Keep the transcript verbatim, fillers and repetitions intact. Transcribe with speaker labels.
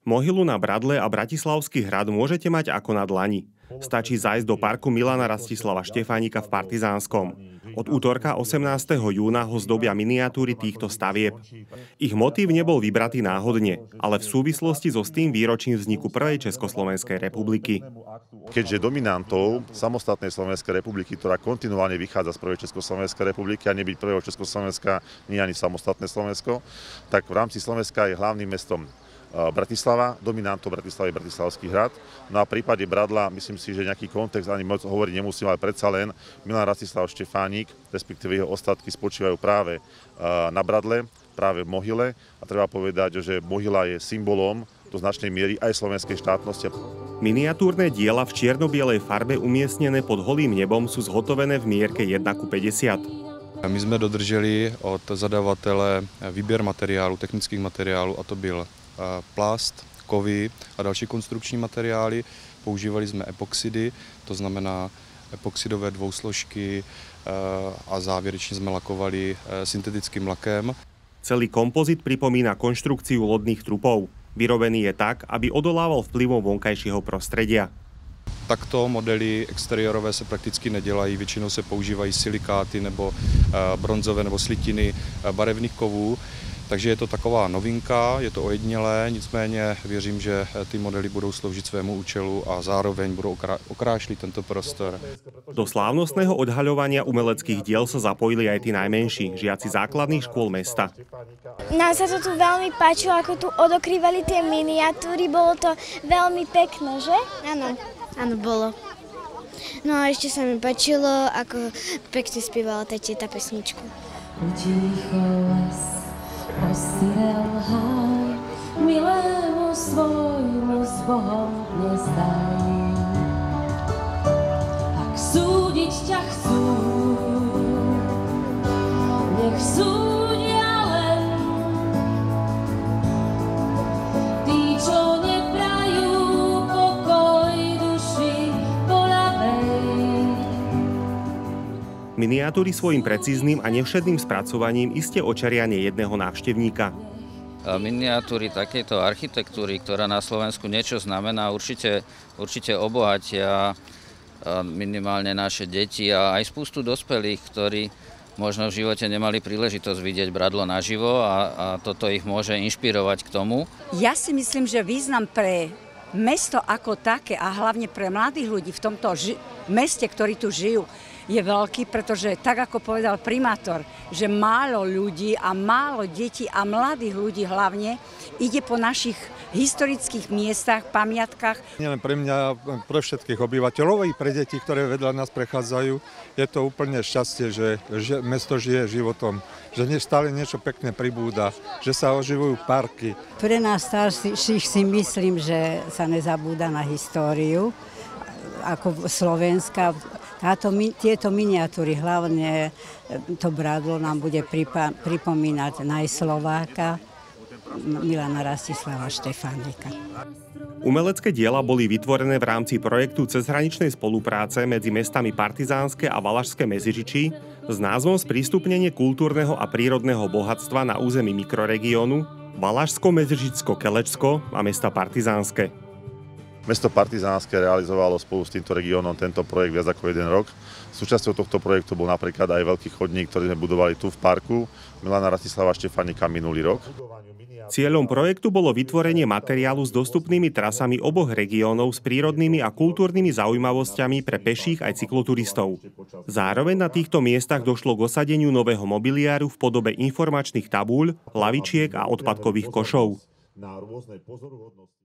Speaker 1: Mohylu na Bradle a Bratislavský hrad môžete mať ako na dlani. Stačí zájsť do parku Milana Rastislava Štefánika v Partizánskom. Od útorka osemnásteho júna ho zdobia miniatúry týchto stavieb. Ich motív nebol vybratý náhodne, ale v súvislosti so s tým výročím vzniku prvej Československej republiky.
Speaker 2: Keďže dominantou samostatnej Slovenskej republiky, ktorá kontinuálne vychádza z prvej Československej republiky a nebyť prvého Československa, nie ani samostatné Slovensko, tak v rámci Slovenska je hlavným mestom Bratislava, dominantou Bratislavy Bratislavský hrad. No a v prípade Bradla, myslím si, že nejaký kontext ani moc hovoriť nemusím, ale predsa len Milan Rastislav Štefánik, respektíve jeho ostatky spočívajú práve na Bradle, práve v Mohyle. A treba povedať, že Mohyla je symbolom do značnej miery aj slovenskej štátnosti.
Speaker 1: Miniatúrne diela v čierno-bielej farbe umiestnené pod holým nebom sú zhotovené v mierke jedna ku päťdesiat.
Speaker 3: My jsme dodrželi od zadavatele výběr materiálu, technických materiálů, a to byl plast, kovy a další konstrukční materiály. Používali jsme epoxidy, to znamená epoxidové dvousložky a závěrečně jsme lakovali syntetickým lakem.
Speaker 1: Celý kompozit pripomína konštrukciu lodných trupov. Vyrobený je tak, aby odolával vplyvom vonkajšieho prostredia.
Speaker 3: Takto modely exteriérové se prakticky nedělají, většinou se používají silikáty nebo bronzové nebo slitiny barevných kovů. Takže je to taková novinka, je to ojedinělé, nicméně věřím, že ty modely budou sloužit svému účelu a zároveň budou okrášlit tento prostor.
Speaker 1: Do slávnostného odhaľovania umeleckých diel sa zapojili aj tí najmenší, žiaci základných škôl mesta.
Speaker 4: Nám sa to tu veľmi páčilo, ako tu odokrývali tie miniatúry, bolo to veľmi pekné, že?
Speaker 5: Áno, áno, bolo. No a ešte sa mi páčilo, ako pekne spievala tá teta pesničku.
Speaker 6: Osirel háj, milému svojmu s Bohom nezdaj. Ak súdiť ťa chcú, nech súdia len tí, čo neprajú pokoj duši bolavej.
Speaker 1: Miniatúry svojim precízným a nevšedným spracovaním iste očaria nejedného návštevníka.
Speaker 7: Miniatúry takejto architektúry, ktorá na Slovensku niečo znamená, určite, určite obohatia minimálne naše deti a aj spústu dospelých, ktorí možno v živote nemali príležitosť vidieť Bradlo naživo a, a toto ich môže inšpirovať k tomu.
Speaker 8: Ja si myslím, že význam pre mesto ako také a hlavne pre mladých ľudí v tomto meste, ktorí tu žijú, je veľký, pretože tak ako povedal primátor, že málo ľudí a málo detí a mladých ľudí hlavne ide po našich historických miestach, pamiatkách.
Speaker 9: Nielen pre mňa, pre všetkých obyvateľov i pre deti, ktoré vedľa nás prechádzajú, je to úplne šťastie, že, že mesto žije životom, že stále niečo pekné pribúda, že sa oživujú parky.
Speaker 10: Pre nás starších si myslím, že sa nezabúda na históriu, ako Slovenska. Táto, tieto miniatúry, hlavne to Bradlo, nám bude pripa, pripomínať najslováka Milana Rastislava Štefánika.
Speaker 1: Umelecké diela boli vytvorené v rámci projektu cezhraničnej spolupráce medzi mestami Partizánske a Valašské Meziříčí s názvom Sprístupnenie kultúrneho a prírodného bohatstva na území mikroregiónu Valašsko-Meziříčsko-Kelečsko a mesta Partizánske.
Speaker 2: Mesto Partizánske realizovalo spolu s týmto regiónom tento projekt viac ako jeden rok. Súčasťou tohto projektu bol napríklad aj veľký chodník, ktorý sme budovali tu v parku Milana Rastislava Štefánika minulý rok.
Speaker 1: Cieľom projektu bolo vytvorenie materiálu s dostupnými trasami oboch regiónov s prírodnými a kultúrnymi zaujímavosťami pre peších aj cykloturistov. Zároveň na týchto miestach došlo k osadeniu nového mobiliáru v podobe informačných tabúľ, lavičiek a odpadkových košov.